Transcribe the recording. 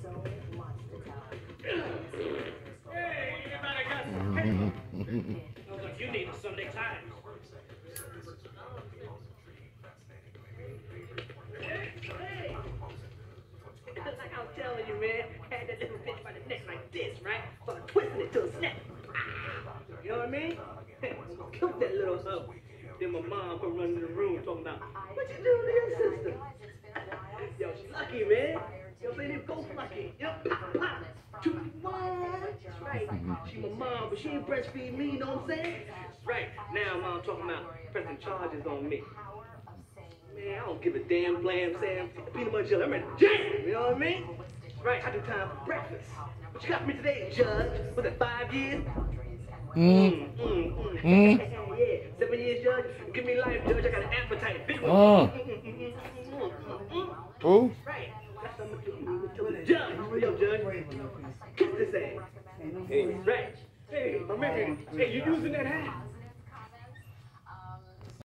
Hey, everybody got some paper. Sounds like you need a Sunday Times. Hey. Like I was telling you, man, had that little bitch by the neck like this, right? Start twisting it to a snap. You know what I mean? Killed that little hoe. Then my mom come running in the room talking about, what you doing to your sister? Yo, she lucky, man. You know what I'm saying? Them ghosts lucky. You know, pop, pop. 2-1. That's right. She my mom, but she ain't breastfeed me, you know what I'm saying? That's right. Now mom talking about pressing charges on me. Man, I don't give a damn blam, Sam. Peanut butter jelly. I'm ready to jam. You know what I mean? Right, I do time for breakfast. What you got for me today, Judge? Was it 5 years? Yeah, 7 years, Judge. Give me life, Judge. I got an appetite. Big one. Who? Right. That's what I'm gonna do. Judge. Yo, Judge. Kiss this ass. Hey, right. Hey, I'm making. Hey, you using that hat?